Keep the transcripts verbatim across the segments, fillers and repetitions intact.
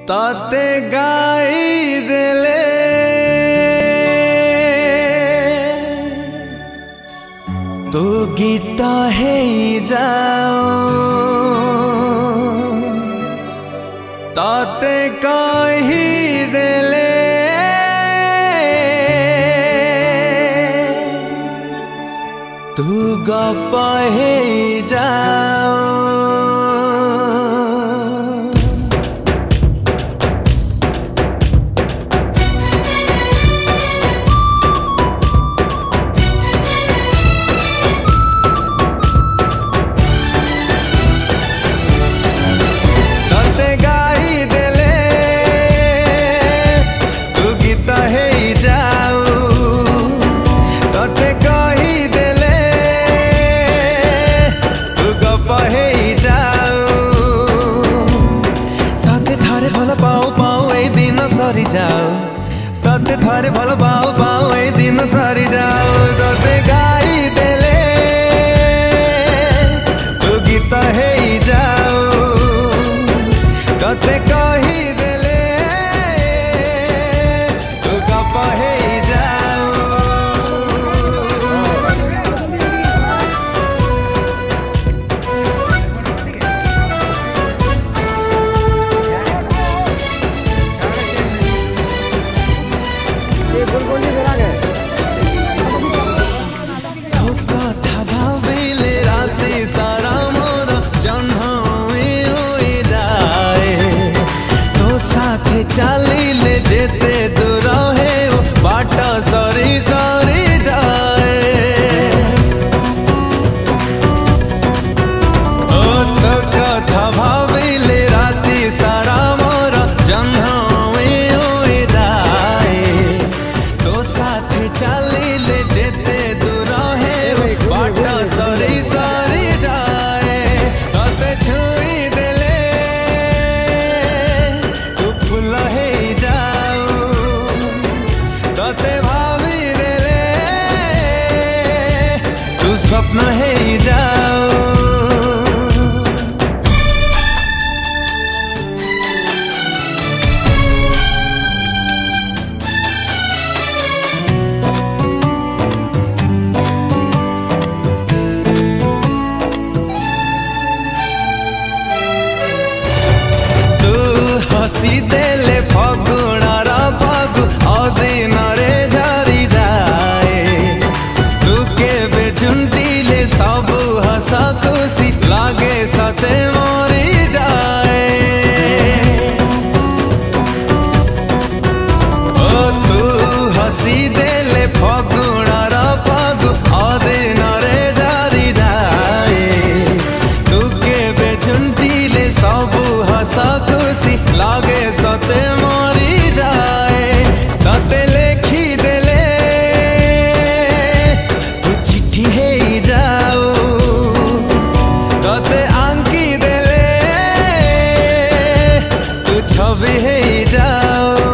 ताते गाई देले तो गीत है जाओ ताते कही देले तू गप है जाओ। सरी जाओ तते थारे भल पाओ पाओ ए दिन सरी जाओ तते गाई देले तू गीत है जाओ तते कही देले तू गप है जाओ। चाली ले जेते दूर है बाटा सरी सरी जाए ओ तो कथा भाविले राति सारा मोर जन्म होई जाए तो साथे चाली ले जेते दूर है बाटा सरी सरी जाए तते छुई देले तू फूल है जाओ तते भावी देले तू स्वप्न है जाओ। हसी देले फगुणार फगु अदिन रे झरी जाए तू केबे झुंटिले सब हस खुशी लागे सते मरी जाए ओ तू हसी देले फगुणार फगु अदिन रे झरी जाए तू केबे झुंटिले सब हस खुशी लागे सते मरी जाए तते लेखी देले तू चिट्ठी है जाओ तते आंकी देले तू छवि है जाओ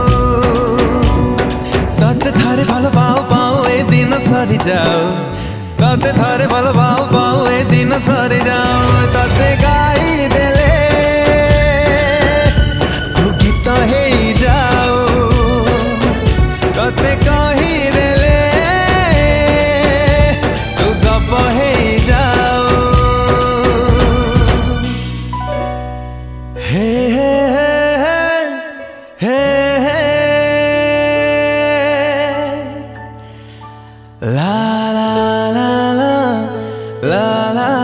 तते थारे भल पाओ पाओ ए दिन सरी जाओ तते थारे भल पाओ पाओ ए दिन सरी जाओ तते गाई देले है जाओ तते कही देले तू गप है जाओ। हे हे हे हे ला ला ला ला ला ला